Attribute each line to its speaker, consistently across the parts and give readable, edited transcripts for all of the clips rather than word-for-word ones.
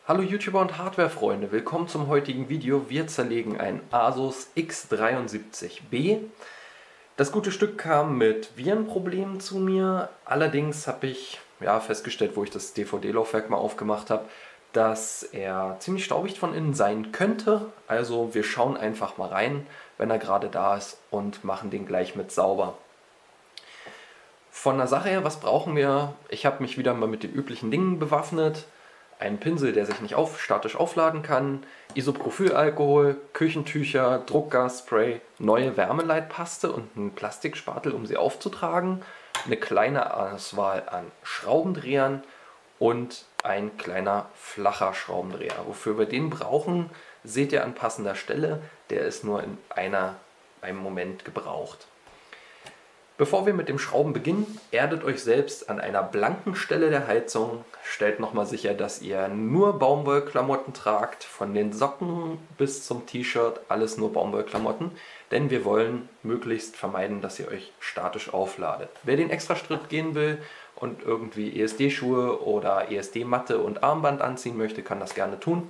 Speaker 1: Hallo YouTuber und Hardware-Freunde, willkommen zum heutigen Video. Wir zerlegen ein Asus X73B. Das gute Stück kam mit Virenproblemen zu mir, allerdings habe ich festgestellt, wo ich das DVD-Laufwerk mal aufgemacht habe, dass er ziemlich staubig von innen sein könnte. Also wir schauen einfach mal rein, wenn er gerade da ist, und machen den gleich mit sauber. Von der Sache her, was brauchen wir? Ich habe mich wieder mal mit den üblichen Dingen bewaffnet. Ein Pinsel, der sich nicht statisch aufladen kann, Isopropylalkohol, Küchentücher, Druckgasspray, neue Wärmeleitpaste und einen Plastikspatel, um sie aufzutragen, eine kleine Auswahl an Schraubendrehern und ein kleiner flacher Schraubendreher. Wofür wir den brauchen, seht ihr an passender Stelle, der ist nur in einem Moment gebraucht. Bevor wir mit dem Schrauben beginnen, erdet euch selbst an einer blanken Stelle der Heizung. Stellt nochmal sicher, dass ihr nur Baumwollklamotten tragt, von den Socken bis zum T-Shirt, alles nur Baumwollklamotten, denn wir wollen möglichst vermeiden, dass ihr euch statisch aufladet. Wer den Extraschritt gehen will und irgendwie ESD-Schuhe oder ESD-Matte und Armband anziehen möchte, kann das gerne tun.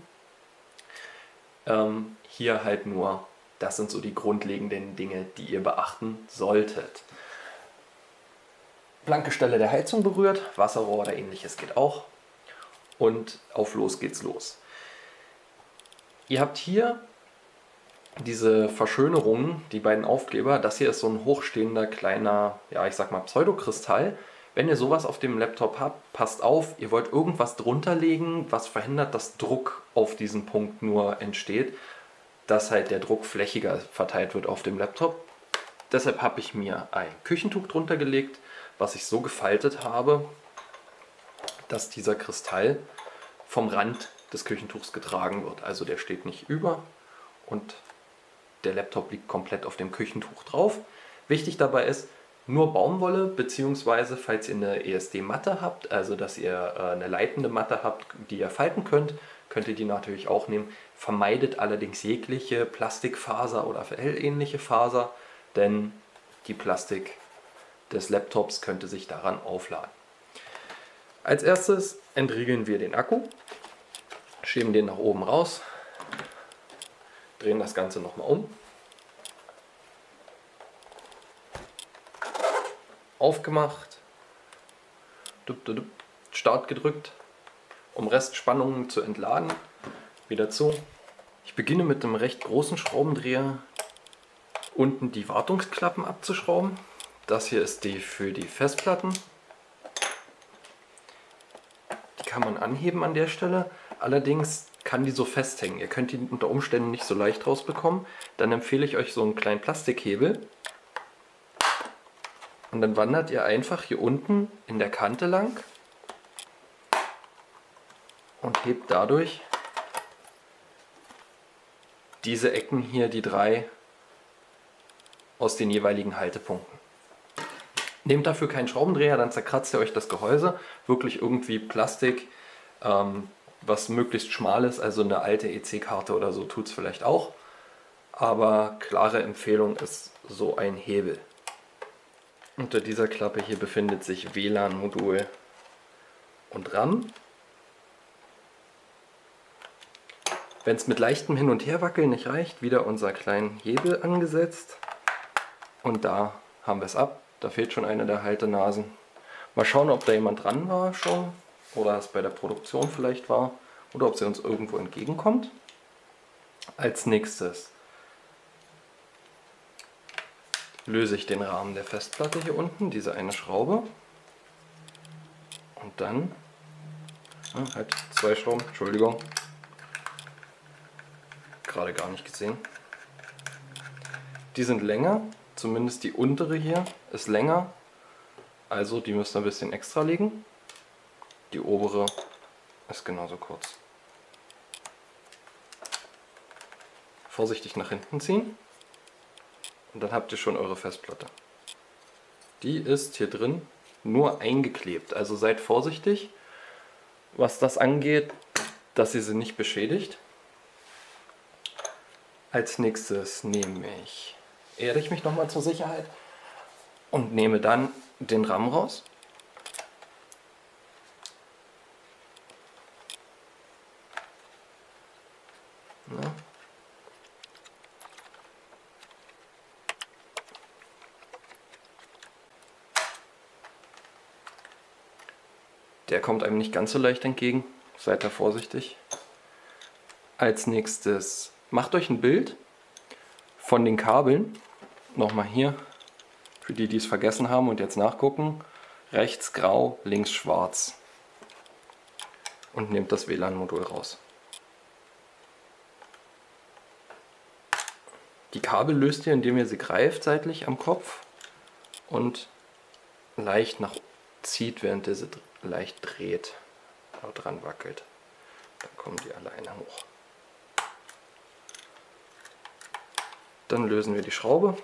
Speaker 1: Hier halt nur, das sind so die grundlegenden Dinge, die ihr beachten solltet. Blanke Stelle der Heizung berührt, Wasserrohr oder ähnliches geht auch, und auf los geht's los. Ihr habt hier diese Verschönerungen, die beiden Aufkleber. Das hier ist so ein hochstehender kleiner, ich sag mal Pseudokristall. Wenn ihr sowas auf dem Laptop habt, passt auf, ihr wollt irgendwas drunter legen, was verhindert, dass Druck auf diesen Punkt nur entsteht, dass halt der Druck flächiger verteilt wird auf dem Laptop. Deshalb habe ich mir ein Küchentuch drunter gelegt, was ich so gefaltet habe, dass dieser Kristall vom Rand des Küchentuchs getragen wird. Also der steht nicht über und der Laptop liegt komplett auf dem Küchentuch drauf. Wichtig dabei ist, nur Baumwolle, beziehungsweise falls ihr eine ESD-Matte habt, also dass ihr eine leitende Matte habt, die ihr falten könnt, könnt ihr die natürlich auch nehmen. Vermeidet allerdings jegliche Plastikfaser oder FL-ähnliche Faser, denn die Plastik des Laptops könnte sich daran aufladen. Als erstes entriegeln wir den Akku, schieben den nach oben raus, drehen das Ganze nochmal um, aufgemacht, Start gedrückt, um Restspannungen zu entladen, wieder zu. Ich beginne mit einem recht großen Schraubendreher unten die Wartungsklappen abzuschrauben. Das hier ist die für die Festplatten. Die kann man anheben an der Stelle. Allerdings kann die so festhängen. Ihr könnt die unter Umständen nicht so leicht rausbekommen. Dann empfehle ich euch so einen kleinen Plastikhebel. Und dann wandert ihr einfach hier unten in der Kante lang und hebt dadurch diese Ecken hier, die drei, aus den jeweiligen Haltepunkten. Nehmt dafür keinen Schraubendreher, dann zerkratzt ihr euch das Gehäuse. Wirklich irgendwie Plastik, was möglichst schmal ist, also eine alte EC-Karte oder so tut es vielleicht auch. Aber klare Empfehlung ist so ein Hebel. Unter dieser Klappe hier befindet sich WLAN-Modul und RAM. Wenn es mit leichtem Hin- und Herwackeln nicht reicht, wieder unser kleinen Hebel angesetzt. Und da haben wir es ab. Da fehlt schon eine der Haltenasen. Mal schauen, ob da jemand dran war schon oder es bei der Produktion vielleicht war oder ob sie uns irgendwo entgegenkommt. Als nächstes löse ich den Rahmen der Festplatte hier unten, diese eine Schraube. Und dann, halt zwei Schrauben, Entschuldigung, gerade gar nicht gesehen. Die sind länger. Zumindest die untere hier ist länger, also die müsst ihr ein bisschen extra legen. Die obere ist genauso kurz. Vorsichtig nach hinten ziehen und dann habt ihr schon eure Festplatte. Die ist hier drin nur eingeklebt, also seid vorsichtig, was das angeht, dass ihr sie nicht beschädigt. Als nächstes erde ich mich nochmal zur Sicherheit und nehme dann den RAM raus. Der kommt einem nicht ganz so leicht entgegen. Seid da vorsichtig. Als nächstes macht euch ein Bild von den Kabeln. Nochmal hier, für die, die es vergessen haben und jetzt nachgucken. Rechts grau, links schwarz. Und nehmt das WLAN-Modul raus. Die Kabel löst ihr, indem ihr sie greift seitlich am Kopf und leicht nach zieht, während ihr sie leicht dreht oder dran wackelt. Dann kommen die alleine hoch. Dann lösen wir die Schraube.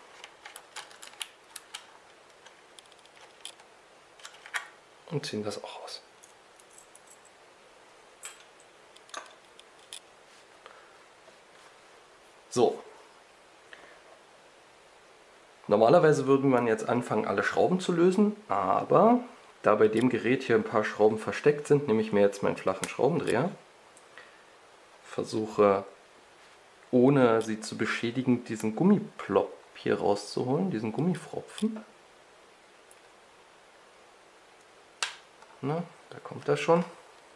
Speaker 1: Und ziehen das auch raus. So. Normalerweise würde man jetzt anfangen, alle Schrauben zu lösen, aber da bei dem Gerät hier ein paar Schrauben versteckt sind, nehme ich mir jetzt meinen flachen Schraubendreher, versuche, ohne sie zu beschädigen, diesen Gummiplop hier rauszuholen, diesen Gummifropfen. Na, da kommt er schon.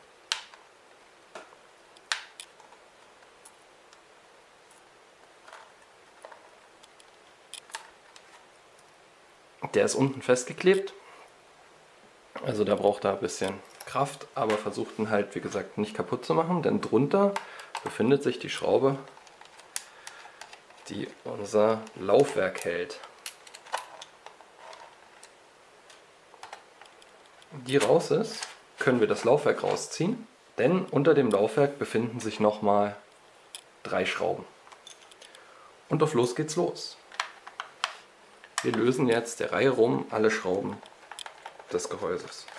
Speaker 1: Der ist unten festgeklebt, also da braucht er ein bisschen Kraft, aber versucht ihn halt, wie gesagt, nicht kaputt zu machen, denn drunter befindet sich die Schraube, die unser Laufwerk hält. Die raus ist, können wir das Laufwerk rausziehen, denn unter dem Laufwerk befinden sich nochmal 3 Schrauben. Und auf los geht's los. Wir lösen jetzt der Reihe rum alle Schrauben des Gehäuses.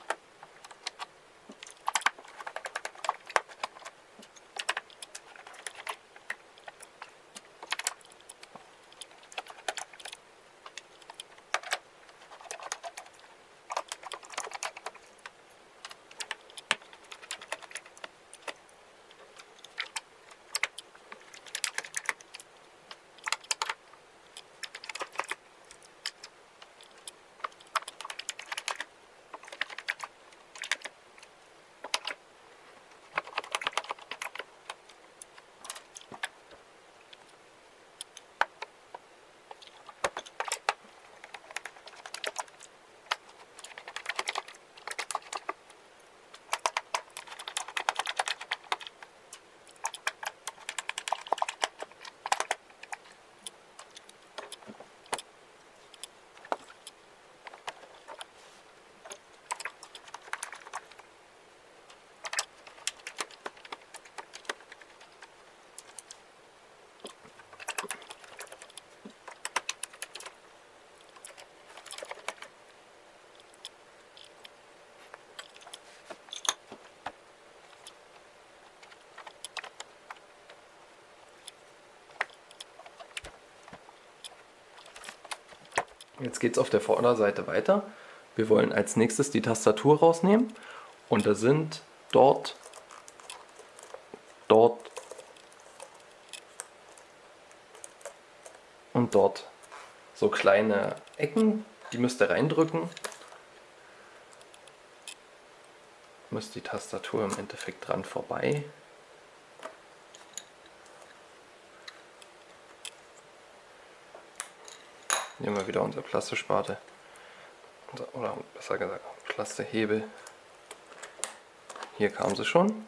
Speaker 1: Jetzt geht es auf der Vorderseite weiter. Wir wollen als nächstes die Tastatur rausnehmen und da sind dort und dort so kleine Ecken, die müsst ihr reindrücken. Müsst die Tastatur im Endeffekt dran vorbei. Nehmen wir wieder unsere Plastesparte, oder besser gesagt Plastehebel. Hier kam sie schon.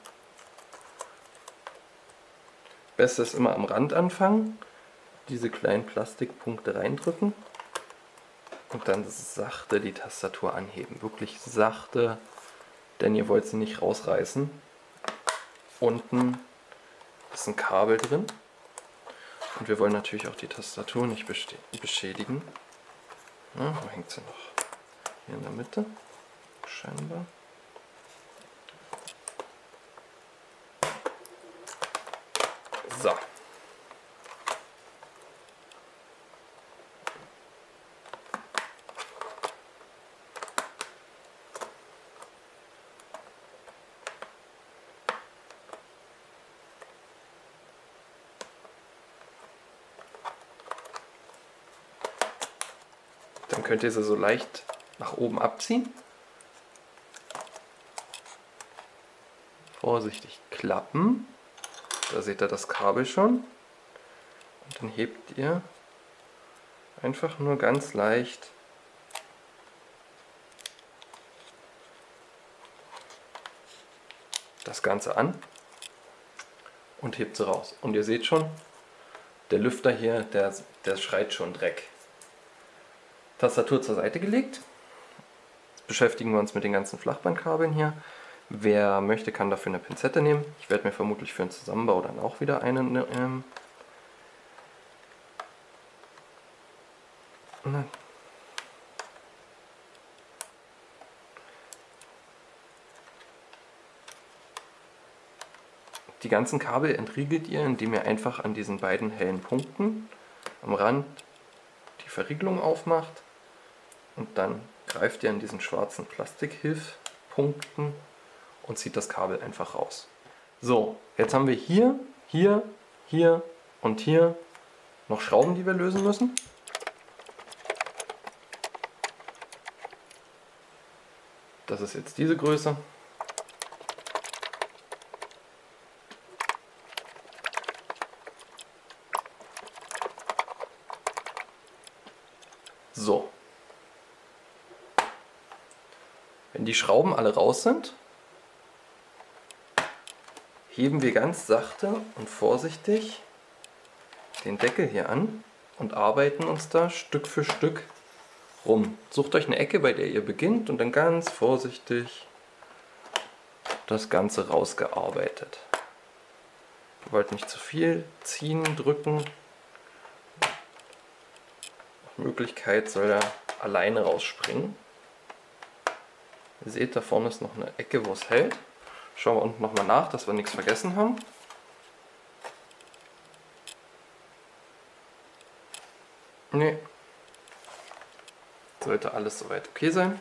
Speaker 1: Besser ist immer am Rand anfangen, diese kleinen Plastikpunkte reindrücken und dann sachte die Tastatur anheben. Wirklich sachte, denn ihr wollt sie nicht rausreißen. Unten ist ein Kabel drin. Und wir wollen natürlich auch die Tastatur nicht beschädigen. Na, wo hängt sie noch? Hier in der Mitte, scheinbar. So. Dann könnt ihr sie so leicht nach oben abziehen. vorsichtig klappen. Da seht ihr das Kabel schon. Und dann hebt ihr einfach nur ganz leicht das Ganze an und hebt sie raus. Und ihr seht schon, der Lüfter hier, der schreit schon Dreck. Tastatur zur Seite gelegt. Jetzt beschäftigen wir uns mit den ganzen Flachbandkabeln hier. Wer möchte, kann dafür eine Pinzette nehmen. Ich werde mir vermutlich für einen Zusammenbau dann auch wieder eine nehmen. Die ganzen Kabel entriegelt ihr, indem ihr einfach an diesen beiden hellen Punkten am Rand die Verriegelung aufmacht und dann greift ihr an diesen schwarzen Plastikhilfpunkten und zieht das Kabel einfach raus. So, jetzt haben wir hier, hier, hier und hier noch Schrauben, die wir lösen müssen. Das ist jetzt diese Größe. So. Wenn die Schrauben alle raus sind, heben wir ganz sachte und vorsichtig den Deckel hier an und arbeiten uns da Stück für Stück rum. Sucht euch eine Ecke, bei der ihr beginnt und dann ganz vorsichtig das Ganze rausgearbeitet. Ihr wollt nicht zu viel ziehen, drücken. Nach Möglichkeit soll er alleine rausspringen. Ihr seht, da vorne ist noch eine Ecke, wo es hält. Schauen wir unten nochmal nach, dass wir nichts vergessen haben. Nee. Sollte alles soweit okay sein.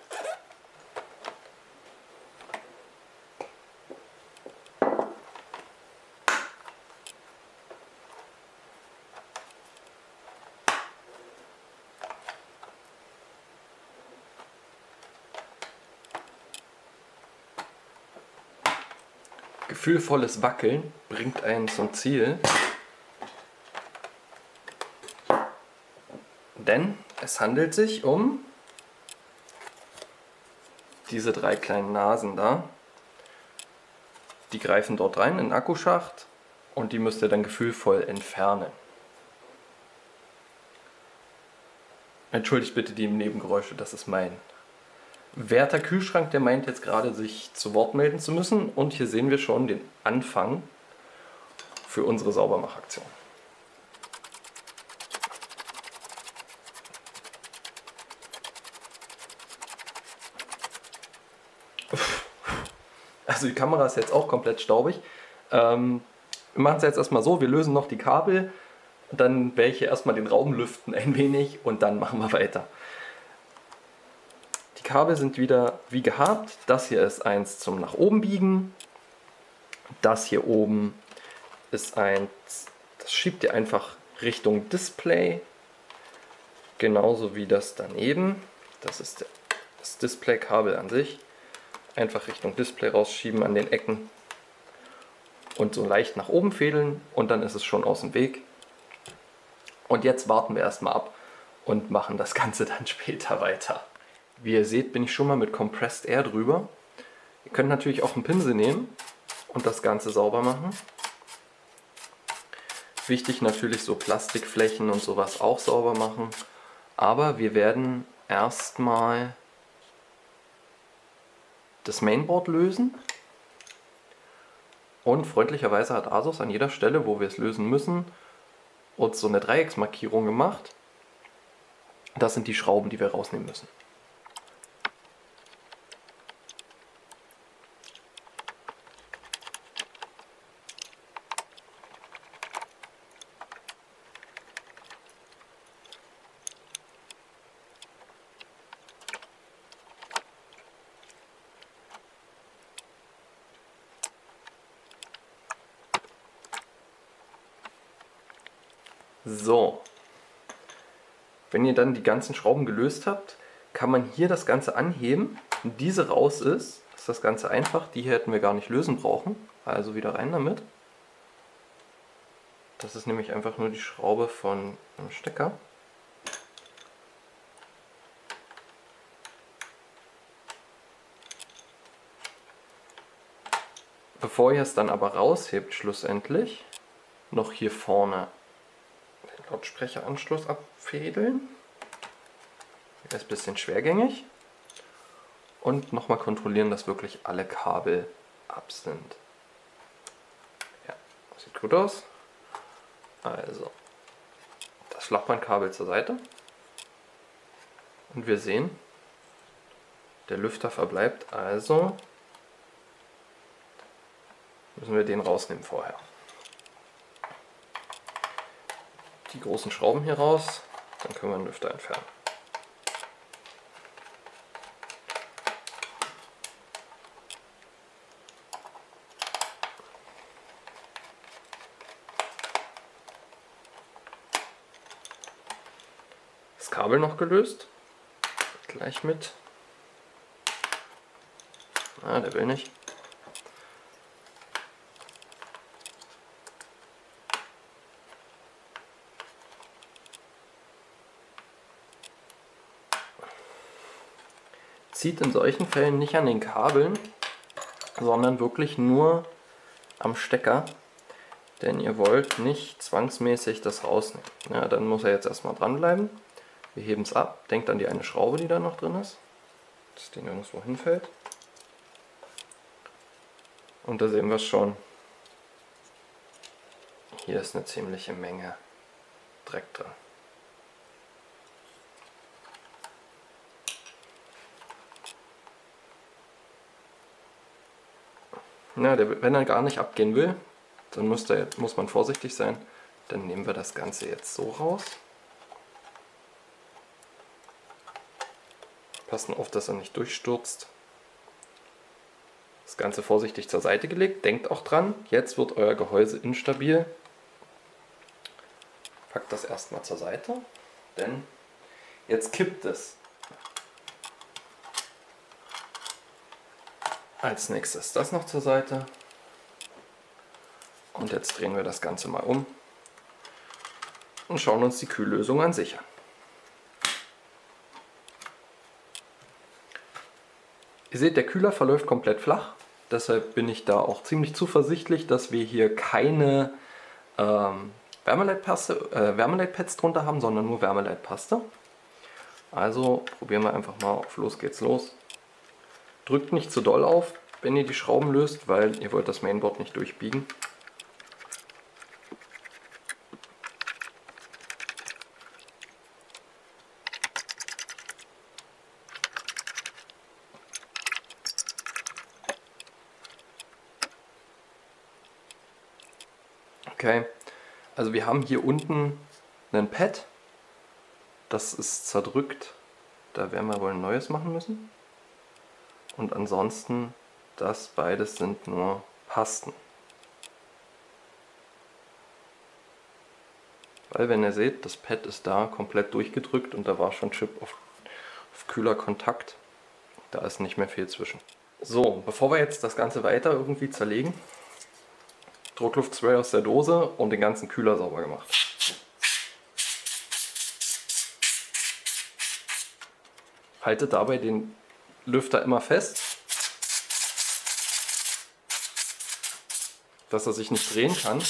Speaker 1: Gefühlvolles Wackeln bringt einen zum Ziel, denn es handelt sich um diese drei kleinen Nasen da. Die greifen dort rein in den Akkuschacht und die müsst ihr dann gefühlvoll entfernen. Entschuldigt bitte die Nebengeräusche, das ist mein werter Kühlschrank, der meint jetzt gerade, sich zu Wort melden zu müssen. Und hier sehen wir schon den Anfang für unsere Saubermachaktion. Also die Kamera ist jetzt auch komplett staubig. Wir machen es jetzt erstmal so, wir lösen noch die Kabel, dann werde ich hier erstmal den Raum lüften ein wenig und dann machen wir weiter. Die Kabel sind wieder wie gehabt. Das hier ist eins zum nach oben biegen. Das hier oben ist eins, das schiebt ihr einfach Richtung Display. Genauso wie das daneben. Das ist das Display-Kabel an sich. Einfach Richtung Display rausschieben an den Ecken. Und so leicht nach oben fädeln und dann ist es schon aus dem Weg. Und jetzt warten wir erstmal ab und machen das Ganze dann später weiter. Wie ihr seht, bin ich schon mal mit Compressed Air drüber. Ihr könnt natürlich auch einen Pinsel nehmen und das Ganze sauber machen. Wichtig natürlich so Plastikflächen und sowas auch sauber machen. Aber wir werden erstmal das Mainboard lösen. Und freundlicherweise hat ASUS an jeder Stelle, wo wir es lösen müssen, uns so eine Dreiecksmarkierung gemacht. Das sind die Schrauben, die wir rausnehmen müssen. So, wenn ihr dann die ganzen Schrauben gelöst habt, kann man hier das Ganze anheben. Wenn diese raus ist, ist das Ganze einfach. Die hier hätten wir gar nicht lösen brauchen. Also wieder rein damit. Das ist nämlich einfach nur die Schraube von einem Stecker. Bevor ihr es dann aber raushebt, schlussendlich noch hier vorne den Lautsprecheranschluss abfädeln. Der ist ein bisschen schwergängig. Und nochmal kontrollieren, dass wirklich alle Kabel ab sind. Ja, sieht gut aus. Also, das Flachbandkabel zur Seite. Und wir sehen, der Lüfter verbleibt, also müssen wir den rausnehmen vorher. Die großen Schrauben hier raus, dann können wir den Lüfter entfernen. Das Kabel noch gelöst, gleich mit. Ah, der will nicht. Zieht in solchen Fällen nicht an den Kabeln, sondern wirklich nur am Stecker, denn ihr wollt nicht zwangsmäßig das rausnehmen. Ja, dann muss er jetzt erstmal dranbleiben. Wir heben es ab, denkt an die eine Schraube, die da noch drin ist, dass das Ding nirgendwo hinfällt. Und da sehen wir es schon. Hier ist eine ziemliche Menge Dreck drin. Ja, wenn er gar nicht abgehen will, dann muss man vorsichtig sein. Dann nehmen wir das Ganze jetzt so raus. Passen auf, dass er nicht durchstürzt. Das Ganze vorsichtig zur Seite gelegt. Denkt auch dran, jetzt wird euer Gehäuse instabil. Packt das erstmal zur Seite, denn jetzt kippt es. Als nächstes das noch zur Seite. Und jetzt drehen wir das Ganze mal um und schauen uns die Kühllösung an sich an. Ihr seht, der Kühler verläuft komplett flach. Deshalb bin ich da auch ziemlich zuversichtlich, dass wir hier keine Wärmeleitpads drunter haben, sondern nur Wärmeleitpaste. Also probieren wir einfach mal auf Los geht's los. Drückt nicht zu doll auf, wenn ihr die Schrauben löst, weil ihr wollt das Mainboard nicht durchbiegen. Okay, also wir haben hier unten ein Pad, das ist zerdrückt, da werden wir wohl ein neues machen müssen. Und ansonsten, das beides sind nur Pasten. Weil, wenn ihr seht, das Pad ist da komplett durchgedrückt und da war schon Chip auf kühler Kontakt. Da ist nicht mehr viel zwischen. So, bevor wir jetzt das Ganze weiter irgendwie zerlegen, Druckluftspray aus der Dose und den ganzen Kühler sauber gemacht. Haltet dabei den Lüfter immer fest, dass er sich nicht drehen kann,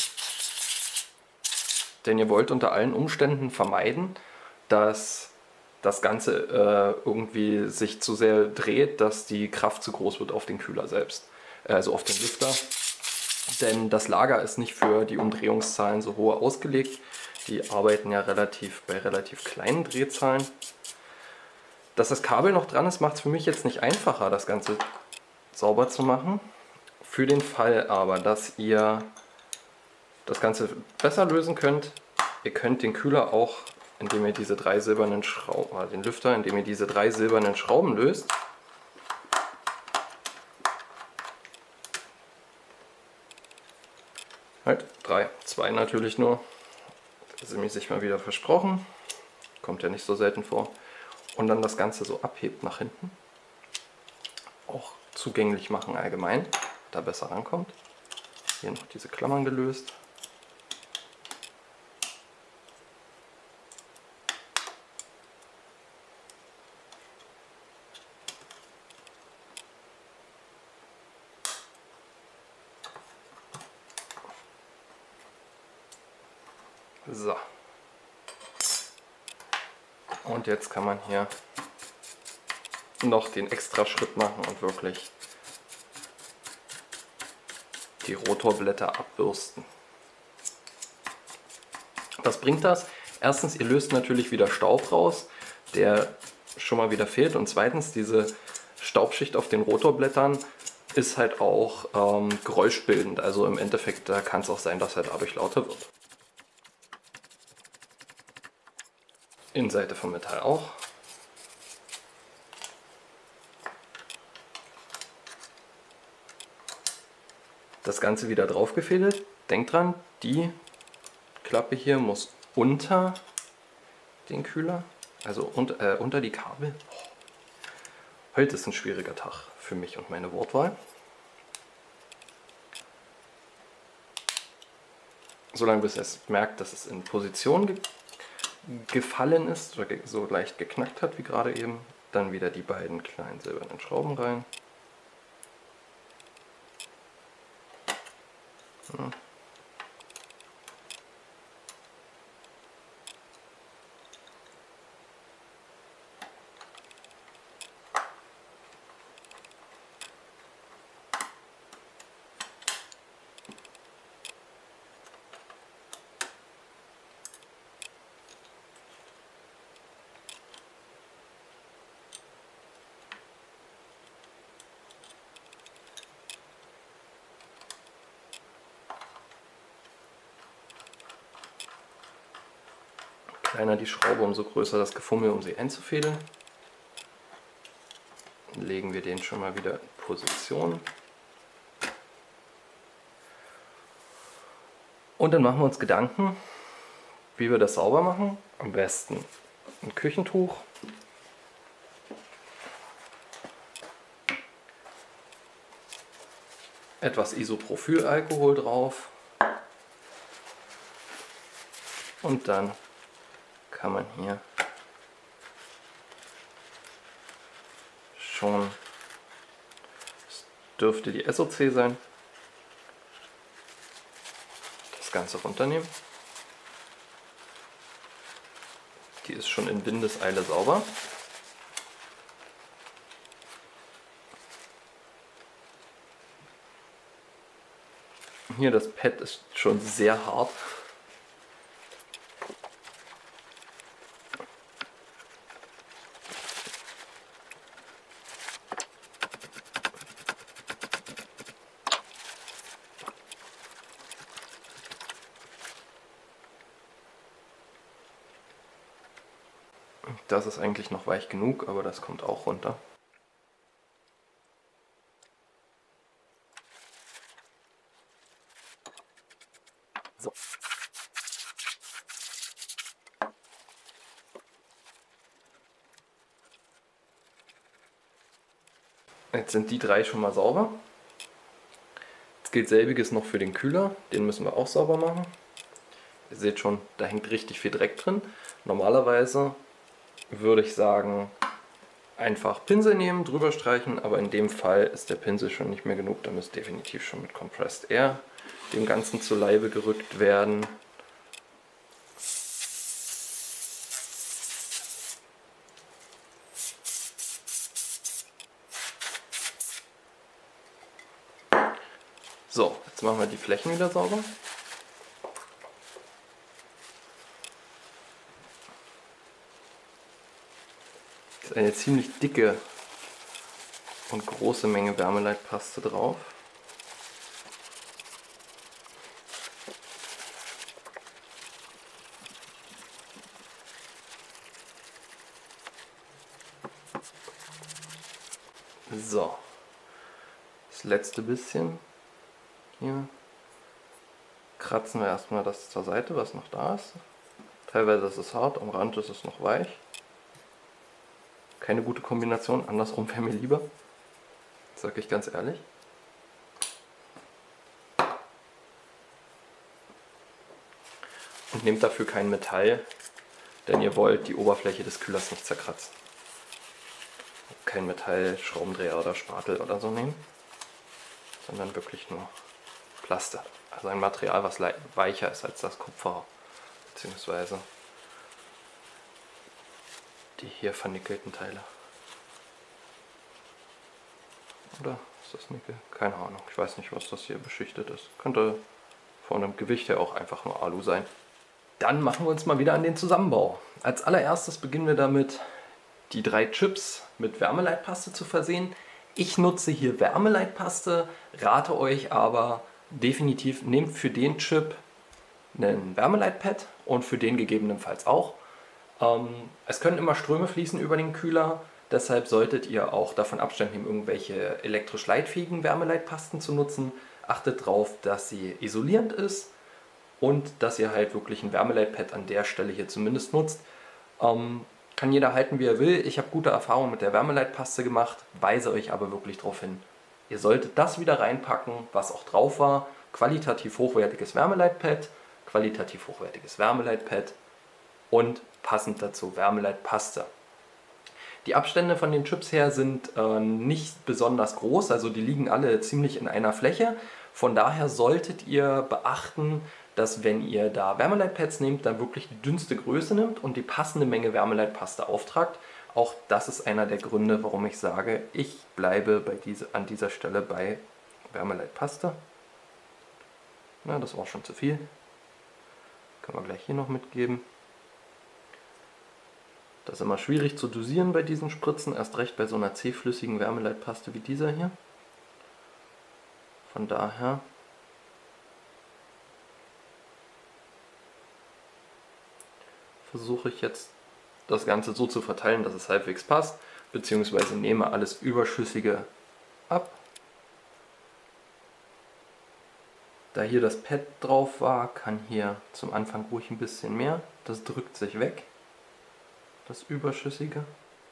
Speaker 1: denn ihr wollt unter allen Umständen vermeiden, dass das Ganze irgendwie sich zu sehr dreht, dass die Kraft zu groß wird auf den Kühler selbst, also auf den Lüfter, denn das Lager ist nicht für die Umdrehungszahlen so hoch ausgelegt, die arbeiten ja bei relativ kleinen Drehzahlen. Dass das Kabel noch dran ist, macht es für mich jetzt nicht einfacher, das Ganze sauber zu machen. Für den Fall aber, dass ihr das Ganze besser lösen könnt, ihr könnt den Kühler auch, indem ihr diese drei silbernen Schrauben, den Lüfter, indem ihr diese drei silbernen Schrauben löst. Halt, 3, 2 natürlich nur. Das ist mir sich mal wieder versprochen. Kommt ja nicht so selten vor. Und dann das Ganze so abhebt nach hinten. Auch zugänglich machen allgemein, da besser rankommt. Hier noch diese Klammern gelöst. So. Und jetzt kann man hier noch den extra Schritt machen und wirklich die Rotorblätter abbürsten. Was bringt das? Erstens, ihr löst natürlich wieder Staub raus, der schon mal wieder fehlt. Und zweitens, diese Staubschicht auf den Rotorblättern ist halt auch geräuschbildend. Also im Endeffekt kann es auch sein, dass er dadurch lauter wird. Innenseite vom Metall auch. Das Ganze wieder drauf gefädelt. Denkt dran, die Klappe hier muss unter den Kühler, also unter die Kabel. Heute ist ein schwieriger Tag für mich und meine Wortwahl. Solange bis es merkt, dass es in Position gefallen ist oder so leicht geknackt hat wie gerade eben, dann wieder die beiden kleinen silbernen Schrauben rein. Ja. Kleiner die Schraube, umso größer das Gefummel, um sie einzufädeln. Dann legen wir den schon mal wieder in Position. Und dann machen wir uns Gedanken, wie wir das sauber machen. Am besten ein Küchentuch. Etwas Isopropylalkohol drauf. Und dann kann man hier schon, es dürfte die SOC sein, das Ganze runternehmen. Die ist schon in Windeseile sauber. Hier das Pad ist schon sehr hart. Das ist eigentlich noch weich genug, aber das kommt auch runter. So. Jetzt sind die drei schon mal sauber. Jetzt gilt selbiges noch für den Kühler, den müssen wir auch sauber machen. Ihr seht schon, da hängt richtig viel Dreck drin. Normalerweise würde ich sagen, einfach Pinsel nehmen, drüber streichen, aber in dem Fall ist der Pinsel schon nicht mehr genug, da müsste definitiv schon mit Compressed Air dem Ganzen zu Leibe gerückt werden. So, jetzt machen wir die Flächen wieder sauber. Ist eine ziemlich dicke und große Menge Wärmeleitpaste drauf. So, das letzte bisschen hier kratzen wir erstmal das zur Seite, was noch da ist. Teilweise ist es hart, am Rand ist es noch weich. Keine gute Kombination, andersrum wäre mir lieber. sage ich ganz ehrlich. Und nehmt dafür kein Metall, denn ihr wollt die Oberfläche des Kühlers nicht zerkratzen. Kein Metall, Schraubendreher oder Spatel oder so nehmen, sondern wirklich nur Plaste. Also ein Material, was weicher ist als das Kupfer, beziehungsweise die hier vernickelten Teile. Oder ist das Nickel? Keine Ahnung. Ich weiß nicht, was das hier beschichtet ist. Könnte von dem Gewicht her auch einfach nur Alu sein. Dann machen wir uns mal wieder an den Zusammenbau. Als allererstes beginnen wir damit, die 3 Chips mit Wärmeleitpaste zu versehen. Ich nutze hier Wärmeleitpaste, rate euch aber definitiv, nehmt für den Chip ein Wärmeleitpad und für den gegebenenfalls auch. Es können immer Ströme fließen über den Kühler, deshalb solltet ihr auch davon Abstand nehmen, irgendwelche elektrisch leitfähigen Wärmeleitpasten zu nutzen. Achtet darauf, dass sie isolierend ist und dass ihr halt wirklich ein Wärmeleitpad an der Stelle hier zumindest nutzt. Kann jeder halten, wie er will. Ich habe gute Erfahrungen mit der Wärmeleitpaste gemacht, weise euch aber wirklich darauf hin. Ihr solltet das wieder reinpacken, was auch drauf war. Qualitativ hochwertiges Wärmeleitpad, qualitativ hochwertiges Wärmeleitpad und passend dazu Wärmeleitpaste. Die Abstände von den Chips her sind nicht besonders groß, also die liegen alle ziemlich in einer Fläche. Von daher solltet ihr beachten, dass wenn ihr da Wärmeleitpads nehmt, dann wirklich die dünnste Größe nimmt und die passende Menge Wärmeleitpaste auftragt. Auch das ist einer der Gründe, warum ich sage, ich bleibe an dieser Stelle bei Wärmeleitpaste. Na, das war schon zu viel. Können wir gleich hier noch mitgeben. Das ist immer schwierig zu dosieren bei diesen Spritzen, erst recht bei so einer zähflüssigen Wärmeleitpaste wie dieser hier. Von daher versuche ich jetzt das Ganze so zu verteilen, dass es halbwegs passt, beziehungsweise nehme alles Überschüssige ab. Da hier das Pad drauf war, kann hier zum Anfang ruhig ein bisschen mehr. Das drückt sich weg, das Überschüssige.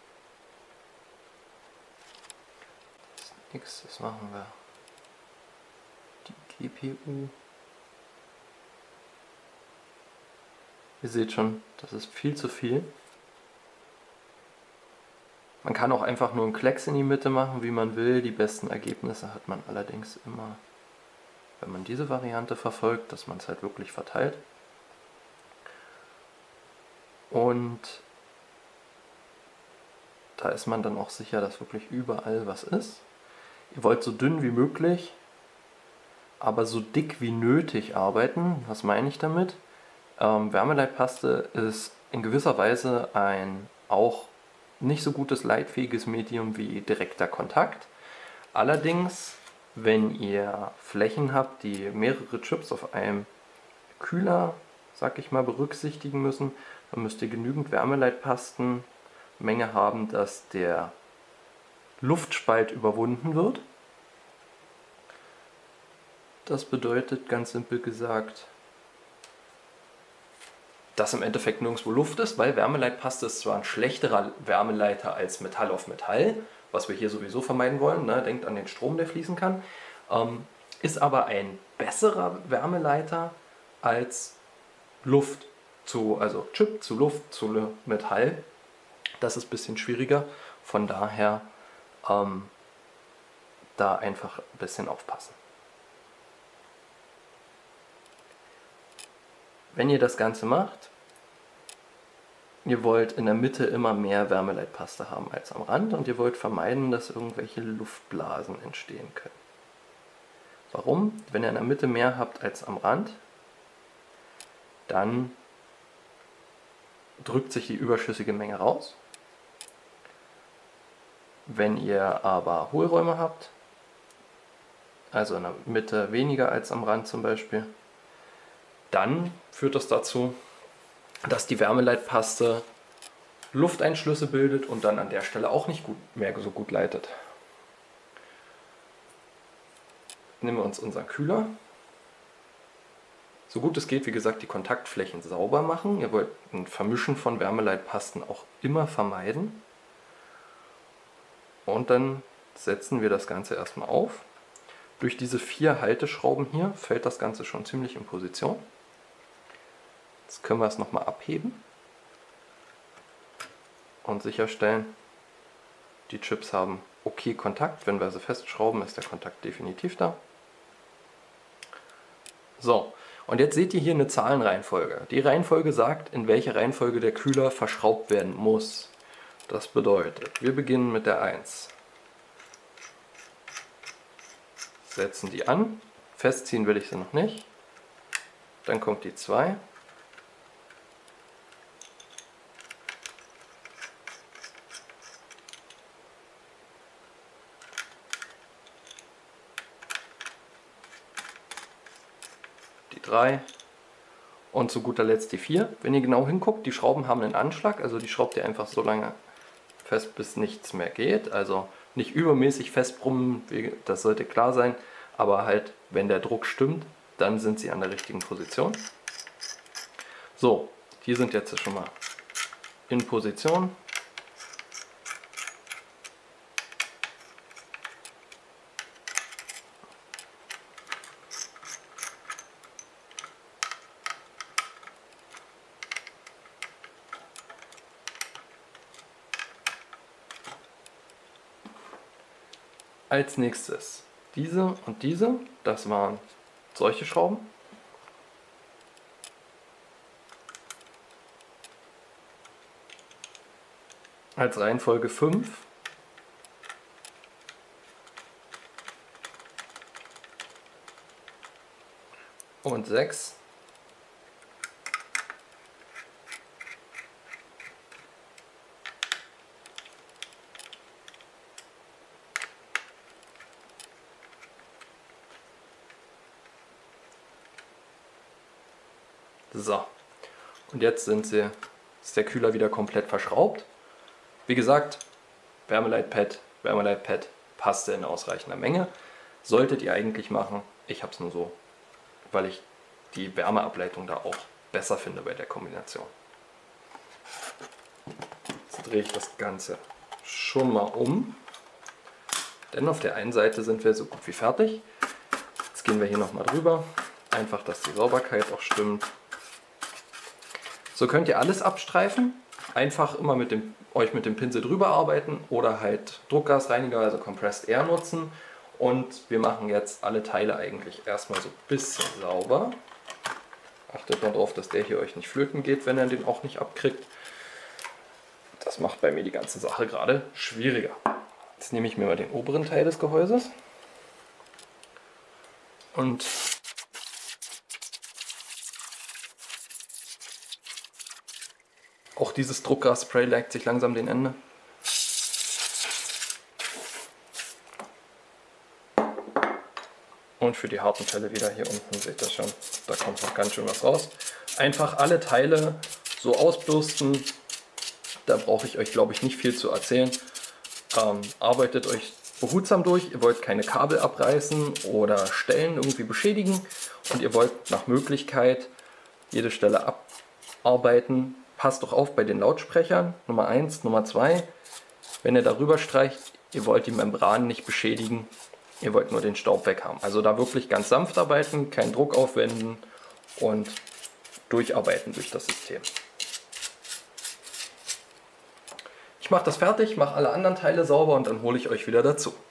Speaker 1: Das ist nichts, das machen wir. Die GPU. Ihr seht schon, das ist viel zu viel. Man kann auch einfach nur einen Klecks in die Mitte machen, wie man will. Die besten Ergebnisse hat man allerdings immer, wenn man diese Variante verfolgt, dass man es halt wirklich verteilt. Und da ist man dann auch sicher, dass wirklich überall was ist. Ihr wollt so dünn wie möglich, aber so dick wie nötig arbeiten. Was meine ich damit? Wärmeleitpaste ist in gewisser Weise ein auch nicht so gutes leitfähiges Medium wie direkter Kontakt. Allerdings, wenn ihr Flächen habt, die mehrere Chips auf einem Kühler, sag ich mal, berücksichtigen müssen, dann müsst ihr genügend Wärmeleitpastenmenge haben, dass der Luftspalt überwunden wird. Das bedeutet ganz simpel gesagt, dass im Endeffekt nirgendwo Luft ist, weil Wärmeleitpaste ist zwar ein schlechterer Wärmeleiter als Metall auf Metall, was wir hier sowieso vermeiden wollen, ne? Denkt an den Strom, der fließen kann, ist aber ein besserer Wärmeleiter als Luft also Chip zu Luft zu Metall. Das ist ein bisschen schwieriger, von daher da einfach ein bisschen aufpassen. Wenn ihr das Ganze macht, ihr wollt in der Mitte immer mehr Wärmeleitpaste haben als am Rand und ihr wollt vermeiden, dass irgendwelche Luftblasen entstehen können. Warum? Wenn ihr in der Mitte mehr habt als am Rand, dann drückt sich die überschüssige Menge raus. Wenn ihr aber Hohlräume habt, also in der Mitte weniger als am Rand zum Beispiel, dann führt das dazu, dass die Wärmeleitpaste Lufteinschlüsse bildet und dann an der Stelle auch nicht mehr so gut leitet. Nehmen wir uns unseren Kühler. So gut es geht, wie gesagt, die Kontaktflächen sauber machen. Ihr wollt ein Vermischen von Wärmeleitpasten auch immer vermeiden. Und dann setzen wir das Ganze erstmal auf. Durch diese 4 Halteschrauben hier fällt das Ganze schon ziemlich in Position. Jetzt können wir es nochmal abheben und sicherstellen, die Chips haben okay Kontakt. Wenn wir sie festschrauben, ist der Kontakt definitiv da. So, und jetzt seht ihr hier eine Zahlenreihenfolge. Die Reihenfolge sagt, in welcher Reihenfolge der Kühler verschraubt werden muss. Das bedeutet, wir beginnen mit der 1. Setzen die an. Festziehen will ich sie noch nicht. Dann kommt die 2. Die 3 und zu guter Letzt die 4. Wenn ihr genau hinguckt, die Schrauben haben einen Anschlag, also die schraubt ihr einfach so lange fest, bis nichts mehr geht. Also nicht übermäßig festbrummen, das sollte klar sein, aber halt, wenn der Druck stimmt, dann sind sie an der richtigen Position. So, die sind jetzt schon mal in Position. Als nächstes diese und diese, das waren solche Schrauben. Als Reihenfolge 5. Und 6. So, und jetzt ist der Kühler wieder komplett verschraubt. Wie gesagt, Wärmeleitpad passte in ausreichender Menge. Solltet ihr eigentlich machen. Ich habe es nur so, weil ich die Wärmeableitung da auch besser finde bei der Kombination. Jetzt drehe ich das Ganze schon mal um. Denn auf der einen Seite sind wir so gut wie fertig. Jetzt gehen wir hier nochmal drüber. Einfach, dass die Sauberkeit auch stimmt. So könnt ihr alles abstreifen. Einfach immer euch mit dem Pinsel drüber arbeiten oder halt Druckgasreiniger, also Compressed Air nutzen. Und wir machen jetzt alle Teile eigentlich erstmal so ein bisschen sauber. Achtet mal drauf, dass der hier euch nicht flöten geht, wenn ihr den auch nicht abkriegt. Das macht bei mir die ganze Sache gerade schwieriger. Jetzt nehme ich mir mal den oberen Teil des Gehäuses und auch dieses Druckgasspray neigt sich langsam dem Ende. Und für die harten Teile wieder hier unten, seht ihr schon, da kommt noch ganz schön was raus. Einfach alle Teile so ausbürsten, da brauche ich euch, glaube ich, nicht viel zu erzählen. Arbeitet euch behutsam durch, ihr wollt keine Kabel abreißen oder Stellen irgendwie beschädigen und ihr wollt nach Möglichkeit jede Stelle abarbeiten. Passt doch auf bei den Lautsprechern, Nummer 1, Nummer 2, wenn ihr darüber streicht, ihr wollt die Membran nicht beschädigen, ihr wollt nur den Staub weg haben. Also da wirklich ganz sanft arbeiten, keinen Druck aufwenden und durcharbeiten durch das System. Ich mache das fertig, mache alle anderen Teile sauber und dann hole ich euch wieder dazu.